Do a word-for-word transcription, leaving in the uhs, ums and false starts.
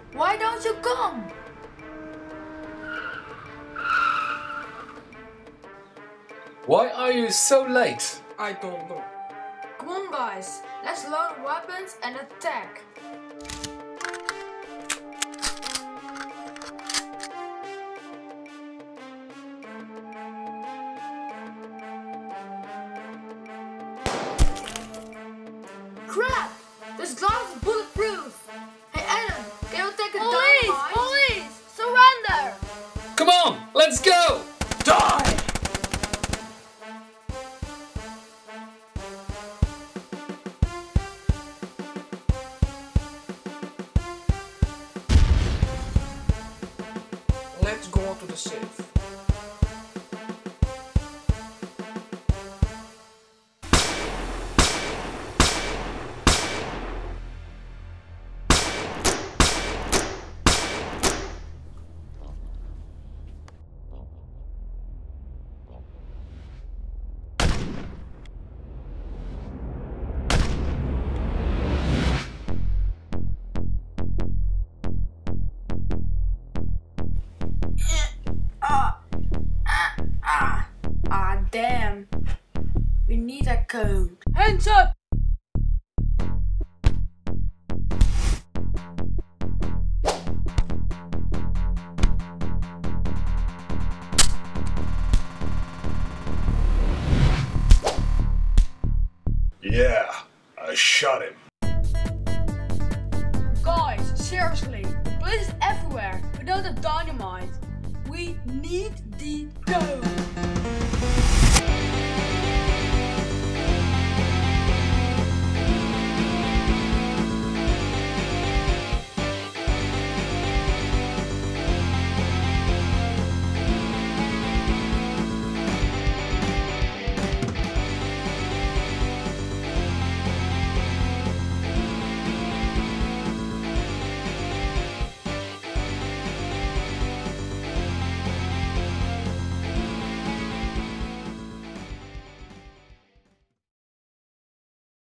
Why don't you come? Why are you so late? I don't know. Come on guys, let's load weapons and attack. Crap! This glass is bulletproof! Hey Adam, can you take a Police! dynamite? Police! Surrender! Come on, let's go! Die! Let's go to the safe. Ah, ah, ah, ah, damn. We need a code. Hands up! Yeah, I shot him. Guys, seriously, police is everywhere. We don't have dynamite. We need the code.